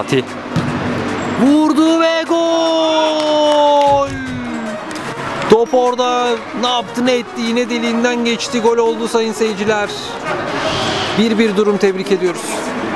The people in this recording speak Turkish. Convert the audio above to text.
Fatih. Vurdu ve gol! Top orada ne yaptı ne etti, yine deliğinden geçti, gol oldu sayın seyirciler. 1-1 durum, tebrik ediyoruz.